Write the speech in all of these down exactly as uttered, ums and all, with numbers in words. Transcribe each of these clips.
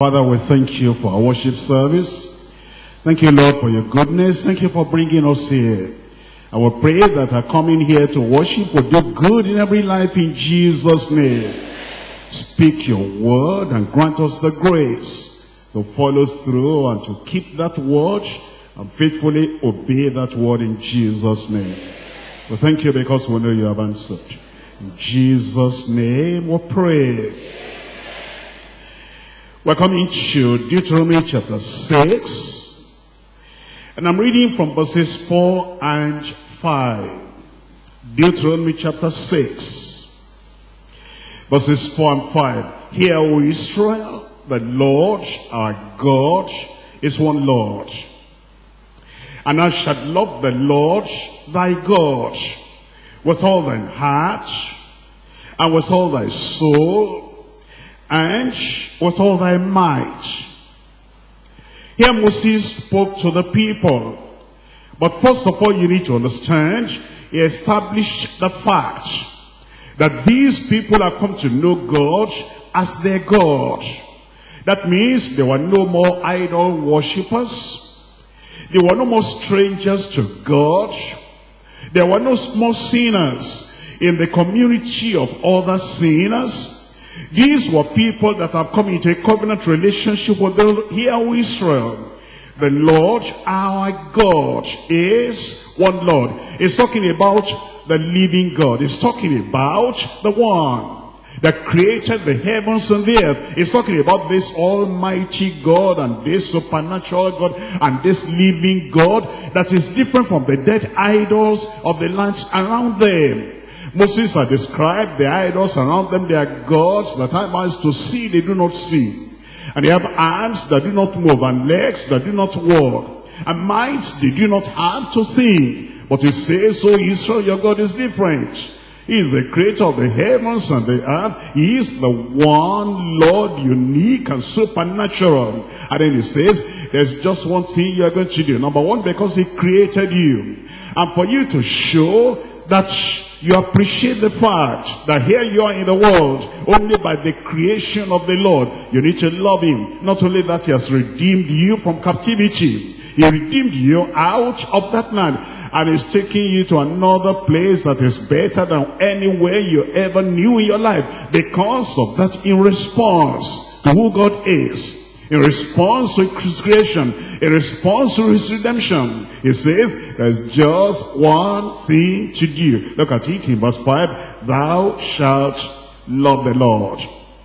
Father, we thank you for our worship service. Thank you, Lord, for your goodness. Thank you for bringing us here. I will pray that our coming here to worship will do good in every life in Jesus' name. Speak your word and grant us the grace to follow through and to keep that word and faithfully obey that word in Jesus' name. We thank you because we know you have answered. In Jesus' name we pray. We're coming to Deuteronomy chapter six. And I'm reading from verses four and five. Deuteronomy chapter six. Verses four and five. Hear, O Israel, the Lord our God is one Lord. And thou shalt love the Lord thy God with all thine heart, and with all thy soul, and with all thy might. Here Moses spoke to the people. But first of all, you need to understand, he established the fact that these people have come to know God as their God. That means there were no more idol worshippers. There were no more strangers to God. There were no more sinners in the community of other sinners. These were people that have come into a covenant relationship with the here O Israel. The Lord our God is one Lord. It's talking about the living God. It's talking about the one that created the heavens and the earth. It's talking about this almighty God and this supernatural God and this living God that is different from the dead idols of the lands around them. Moses had described the idols around them. They are gods that have eyes to see, they do not see. And they have arms that do not move, and legs that do not walk, and minds they do not have to think. But he says, "O Israel, your God is different. He is the creator of the heavens and the earth. He is the one Lord, unique and supernatural." And then he says, there's just one thing you are going to do. Number one, because he created you. And for you to show that you appreciate the fact that here you are in the world only by the creation of the Lord, you need to love him. Not only that, he has redeemed you from captivity. He redeemed you out of that land. And he's taking you to another place that is better than anywhere you ever knew in your life. Because of that, in response to who God is, in response to his creation, in response to his redemption, he says, there's just one thing to do. Look at it in verse five. Thou shalt love the Lord.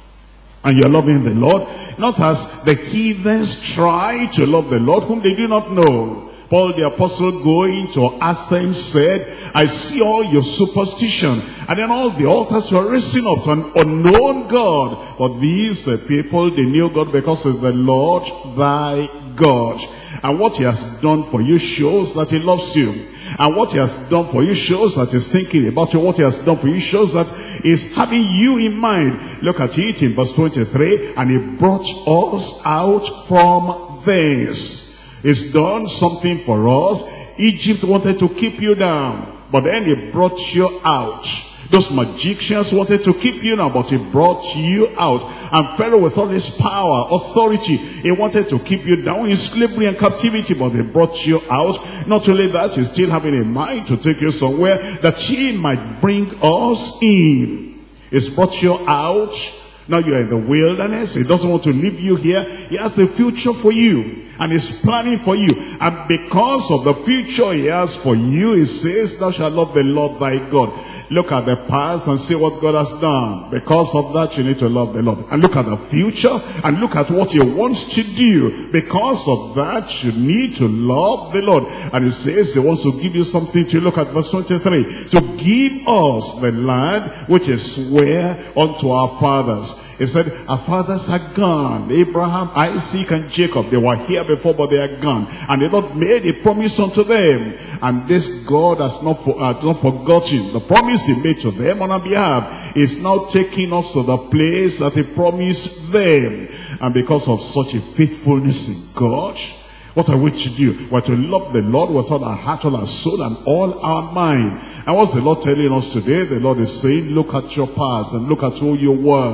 And you're loving the Lord, not as the heathens try to love the Lord, whom they do not know. Paul the apostle, going to Athens, said, I see all your superstition, and then all the altars were raising up to an unknown God. But these uh, people, they knew God because it's the Lord thy God. And what he has done for you shows that he loves you. And what he has done for you shows that he's thinking about you. What he has done for you shows that he's having you in mind. Look at it in verse twenty-three. And he brought us out from thence. He's done something for us. Egypt wanted to keep you down, but then he brought you out. Those magicians wanted to keep you down, but he brought you out. And Pharaoh, with all his power, authority, he wanted to keep you down in slavery and captivity, but he brought you out. Not only that, he's still having a mind to take you somewhere that he might bring us in. He's brought you out. Now you're in the wilderness. He doesn't want to leave you here. He has a future for you. And he's planning for you. And because of the future he has for you, he says, thou shalt love the Lord thy God. Look at the past and see what God has done. Because of that, you need to love the Lord. And look at the future and look at what he wants to do. Because of that, you need to love the Lord. And he says he wants to give you something to look at. Verse twenty-three. To give us the land which is sware unto our fathers. He said, our fathers are gone. Abraham, Isaac, and Jacob. They were here before, but they are gone. And the Lord made a promise unto them. And this God has not, for, uh, not forgotten the promise he made to them on our behalf. Is now taking us to the place that he promised them. And because of such a faithfulness in God, what are we to do? We're to love the Lord with all our heart, all our soul, and all our mind. And what's the Lord telling us today? The Lord is saying, look at your past and look at who you were.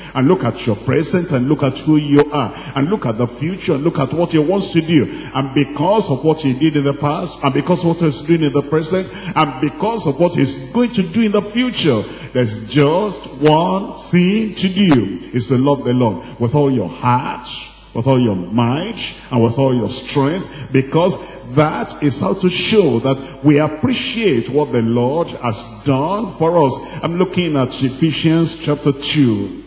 and look at your present, and look at who you are, and look at the future, and look at what he wants to do. And because of what he did in the past, and because of what he's doing in the present, and because of what he's going to do in the future, there's just one thing to do, is to love the Lord with all your heart, with all your might, and with all your strength, because that is how to show that we appreciate what the Lord has done for us. I'm looking at Ephesians chapter two.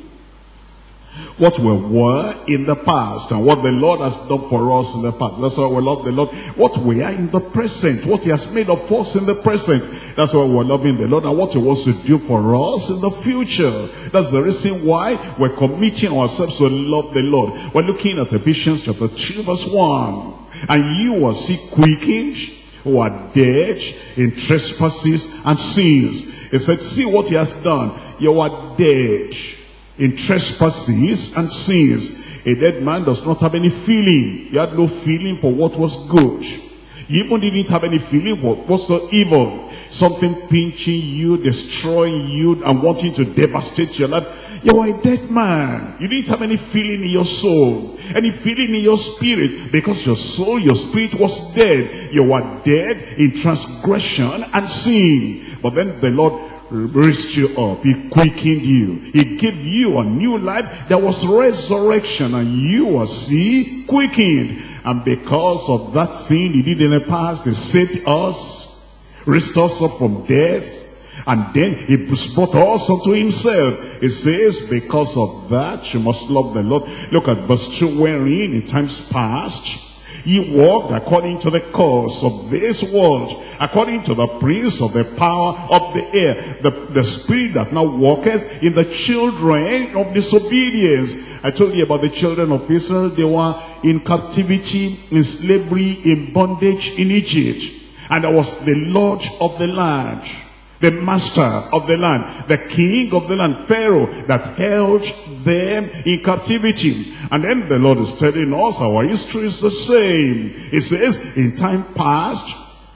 What we were in the past and what the Lord has done for us in the past. That's why we love the Lord. What we are in the present, what he has made of us in the present. That's why we're loving the Lord, and what he wants to do for us in the future. That's the reason why we're committing ourselves to love the Lord. We're looking at Ephesians chapter two verse one. And you were see quickened, who are dead in trespasses and sins. He said, see what he has done. You are dead in trespasses and sins. A dead man does not have any feeling. He had no feeling for what was good. He even didn't have any feeling for what was so evil. Something pinching you, destroying you, and wanting to devastate your life. You are a dead man. You didn't have any feeling in your soul, any feeling in your spirit, because your soul, your spirit was dead. You were dead in transgression and sin. But then the Lord raised you up. He quickened you. He gave you a new life. There was resurrection, and you were see quickened. And because of that thing he did in the past, he saved us, raised us up from death, and then he brought us unto himself. It says, because of that, you must love the Lord. Look at verse two, wherein in times past, ye walked according to the course of this world, according to the prince of the power of the air, the, the spirit that now walketh in the children of disobedience. I told you about the children of Israel. They were in captivity, in slavery, in bondage in Egypt. And there was the Lord of the land, the master of the land, the king of the land, Pharaoh, that held them in captivity. And then the Lord is telling us our history is the same. It says, in time past,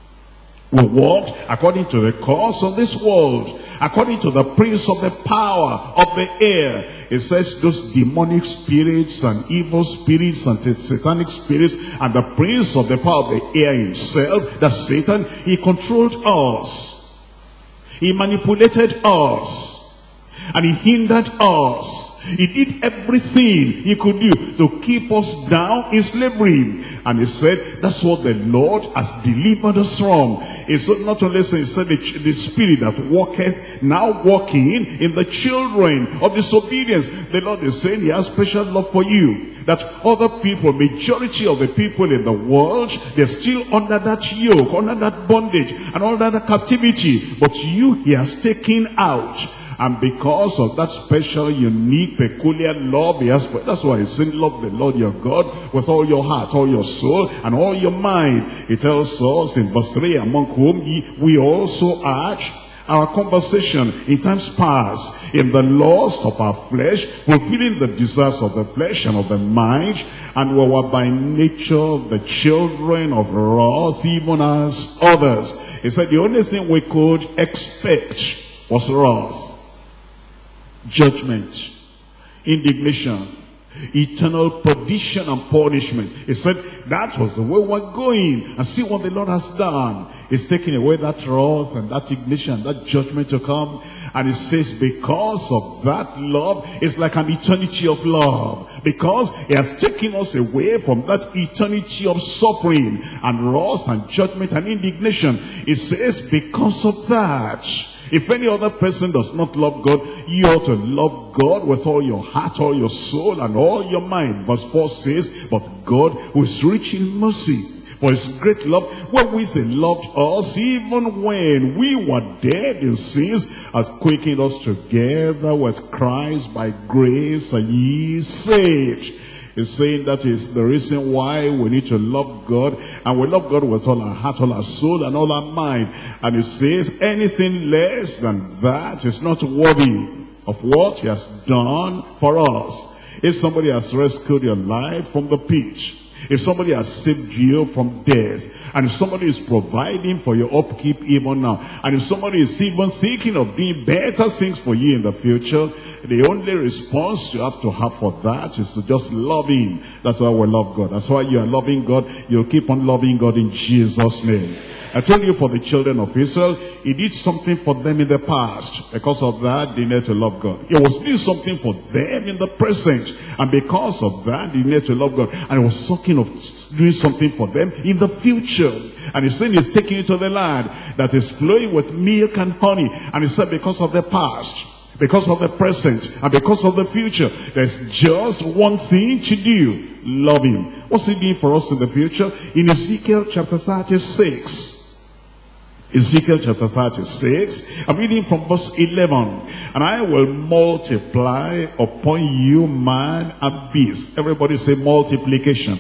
we walked according to the course of this world, according to the prince of the power of the air. It says those demonic spirits and evil spirits and satanic spirits and the prince of the power of the air himself, that Satan, he controlled us. He manipulated us, and he hindered us. He did everything he could do to keep us down in slavery. And he said, that's what the Lord has delivered us from. It's not only saying, he said, the, the spirit that walketh, now walking in the children of disobedience. The Lord is saying he has special love for you. That other people, majority of the people in the world, they're still under that yoke, under that bondage, and under that captivity. But you, he has taken out. And because of that special, unique, peculiar love he has, that's why he said, love the Lord your God with all your heart, all your soul, and all your mind. He tells us in verse three, among whom ye, we also are, our conversation in times past, in the lust of our flesh, fulfilling the desires of the flesh and of the mind, and we were by nature the children of wrath, even as others. He said the only thing we could expect was wrath, judgment, indignation, eternal perdition and punishment. He said that was the way we're going. And see what the Lord has done. He's taking away that wrath and that ignition, that judgment to come. And it says because of that love, it's like an eternity of love. Because he has taken us away from that eternity of suffering and wrath and judgment and indignation. It says because of that, if any other person does not love God, you ought to love God with all your heart, all your soul, and all your mind. Verse four says, but God, who is rich in mercy, for his great love, wherewith he loved us, even when we were dead in sins, hath quickened us together with Christ. By grace are ye saved. He's saying that is the reason why we need to love God. And we love God with all our heart, all our soul, and all our mind. And he says anything less than that is not worthy of what he has done for us. If somebody has rescued your life from the pit, if somebody has saved you from death, and if somebody is providing for your upkeep even now, and if somebody is even thinking of doing better things for you in the future, the only response you have to have for that is to just love him. That's why we love God. That's why you are loving God. You'll keep on loving God in Jesus' name. I told you, for the children of Israel, he did something for them in the past. Because of that, they need to love God. He was doing something for them in the present. And because of that, they need to love God. And he was talking of doing something for them in the future. And he's saying he's taking you to the land that is flowing with milk and honey. And he said, because of the past, because of the present, and because of the future, there's just one thing to do: love him. What's he doing for us in the future? In Ezekiel chapter thirty-six, Ezekiel chapter thirty-six, I'm reading from verse eleven. And I will multiply upon you man and beast. Everybody say multiplication.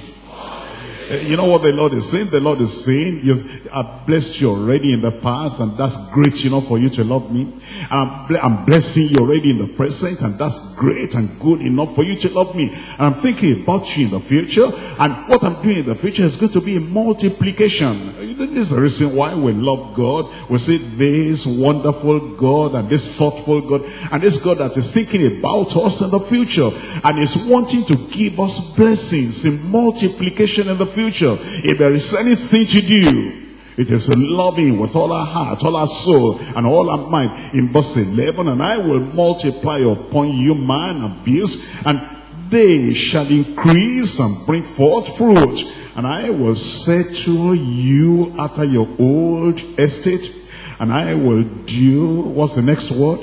You know what the Lord is saying? The Lord is saying, I've blessed you already in the past, and that's great enough for you to love me. And I'm, ble I'm blessing you already in the present, and that's great and good enough for you to love me. And I'm thinking about you in the future, and what I'm doing in the future is going to be a multiplication. This is the reason why we love God. We say, this wonderful God, and this thoughtful God, and this God that is thinking about us in the future, and is wanting to give us blessings in multiplication in the future. If there is anything to do, it is loving with all our heart, all our soul, and all our mind. In verse eleven, and I will multiply upon you man and beast, and they shall increase and bring forth fruit. And I will settle you after your old estate, and I will do, what's the next word?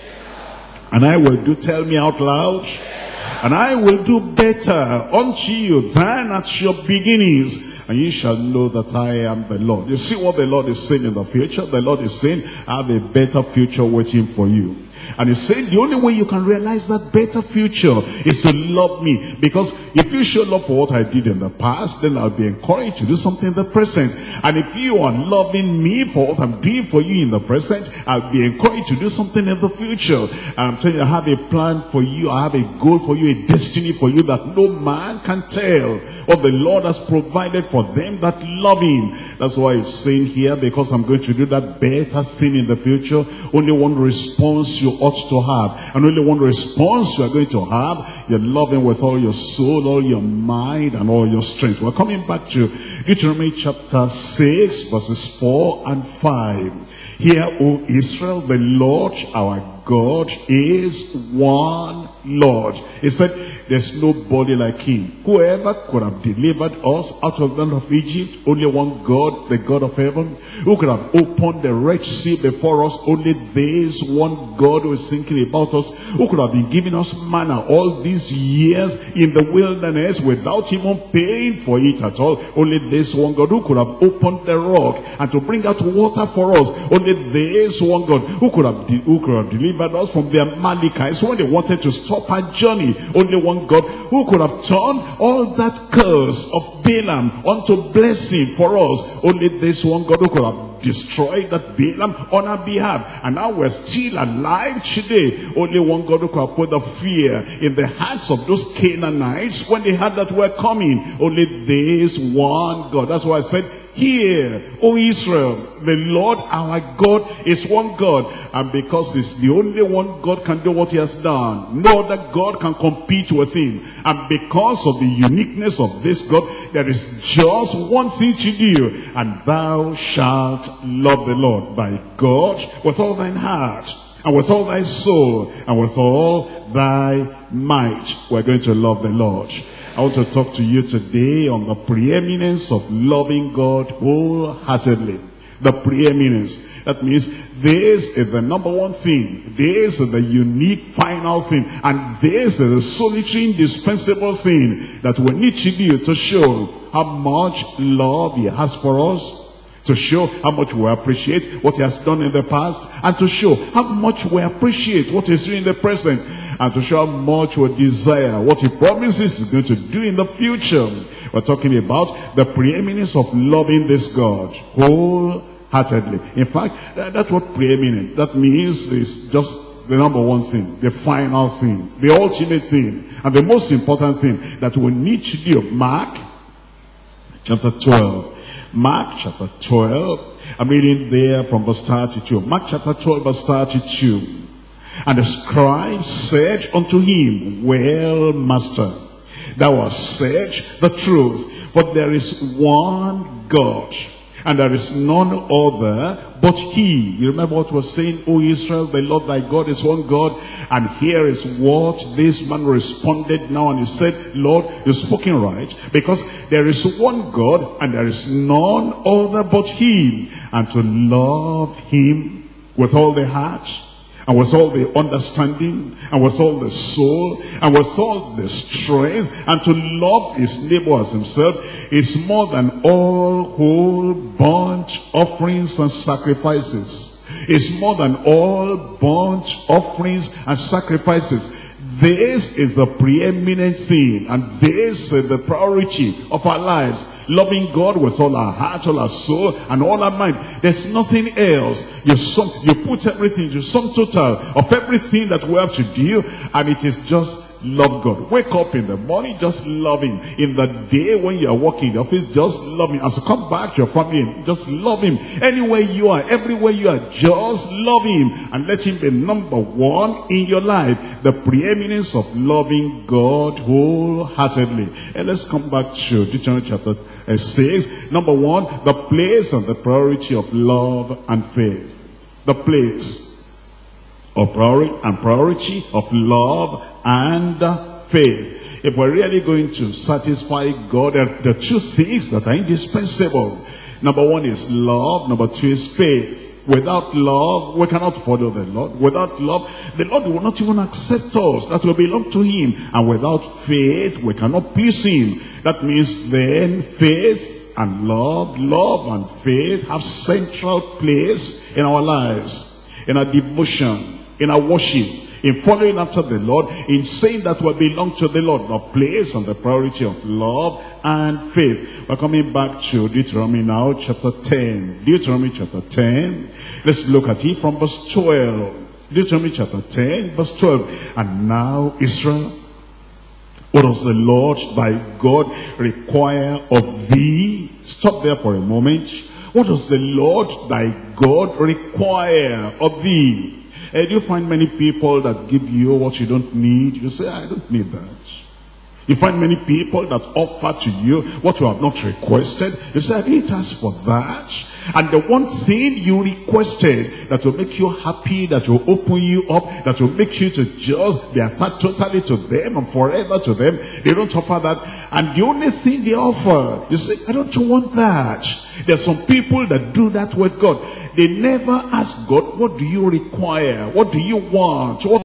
And I will do, tell me out loud. And I will do better unto you than at your beginnings, and you shall know that I am the Lord. You see what the Lord is saying in the future? The Lord is saying, I have a better future waiting for you. And he's saying the only way you can realize that better future is to love me. Because if you show love for what I did in the past, then I'll be encouraged to do something in the present. And if you are loving me for what I'm doing for you in the present, I'll be encouraged to do something in the future. And I'm telling you, I have a plan for you. I have a goal for you, a destiny for you that no man can tell. What the Lord has provided for them that love him. That's why it's saying here, because I'm going to do that better thing in the future, only one response you ought to have, and only one response you are going to have: you're loving with all your soul, all your mind, and all your strength. We're coming back to Deuteronomy chapter six, verses four and five. Hear, O Israel, the Lord our God is one Lord. He said, there's nobody like him. Whoever could have delivered us out of the land of Egypt, only one God, the God of heaven. Who could have opened the Red Sea before us, only this one God who is thinking about us. Who could have been giving us manna all these years in the wilderness without even paying for it at all. Only this one God. Who could have opened the rock and to bring out water for us. Only this one God. Who could have, who could have delivered us from the Amalekites when they wanted to stop our journey. Only one God. Who could have turned all that curse of Balaam unto blessing for us. Only this one God who could have destroyed that Balaam on our behalf. And now we're still alive today. Only one God who could have put the fear in the hearts of those Canaanites when they heard that we're coming. Only this one God. That's why I said, hear, O Israel, the Lord our God is one God. And because it's the only one God can do what he has done, no other God can compete with him. And because of the uniqueness of this God, there is just one thing to do: and thou shalt love the Lord thy God with all thine heart, and with all thy soul, and with all thy might. We're going to love the Lord. I want to talk to you today on the preeminence of loving God wholeheartedly. The preeminence. That means this is the number one thing. This is the unique final thing. And this is the solitary indispensable thing that we need to do to show how much love he has for us, to show how much we appreciate what he has done in the past, and to show how much we appreciate what he's doing in the present, and to show how much we desire what he promises he's going to do in the future. We're talking about the preeminence of loving this God wholeheartedly. In fact, that, that's what preeminent, that means is just the number one thing, the final thing, the ultimate thing, and the most important thing that we need to do. Mark chapter twelve. Mark chapter twelve. I'm reading there from verse thirty-two. Mark chapter twelve, verse thirty-two. And the scribe said unto him, Well, master, thou hast said the truth, but there is one God, and there is none other but he. You remember what we're saying, O Israel, the Lord thy God is one God. And here is what this man responded now, and he said, Lord, you've spoken right, because there is one God, and there is none other but him. And to love him with all the heart, and with all the understanding, and with all the soul, and with all the strength, and to love his neighbor as himself, is more than all whole burnt offerings and sacrifices. It's more than all burnt offerings and sacrifices. This is the preeminent thing, and this is the priority of our lives. Loving God with all our heart, all our soul, and all our mind. There's nothing else. You sum, you put everything, you sum total of everything that we have to do, and it is just love God. Wake up in the morning, just love him. In the day when you are working in the office, just love him. As you come back to your family, just love him. Anywhere you are, everywhere you are, just love him. And let him be number one in your life. The preeminence of loving God wholeheartedly. And let's come back to Deuteronomy chapter six. Number one, the place and the priority of love and faith. The place of priority and priority of love and faith. If we're really going to satisfy God, there are two things that are indispensable. Number one is love. Number two is faith. Without love, we cannot follow the Lord. Without love, the Lord will not even accept us, that will belong to him. And without faith, we cannot please him. That means then faith and love, love and faith have central place in our lives, in our devotion, in our worship, in following after the Lord, in saying that we belong to the Lord. The place and the priority of love and faith. We're coming back to Deuteronomy now, chapter ten. Deuteronomy chapter ten. Let's look at it from verse twelve. Deuteronomy chapter ten, verse twelve. And now, Israel, what does the Lord thy God require of thee? Stop there for a moment. What does the Lord thy God require of thee? Uh, do you find many people that give you what you don't need? You say, I don't need that. You find many people that offer to you what you have not requested. You say, I didn't ask for that. And the one thing you requested that will make you happy, that will open you up, that will make you to just be attached totally to them and forever to them, they don't offer that. And the only thing they offer, you say, I don't want that. There are some people that do that with God. They never ask God, what do you require? What do you want? What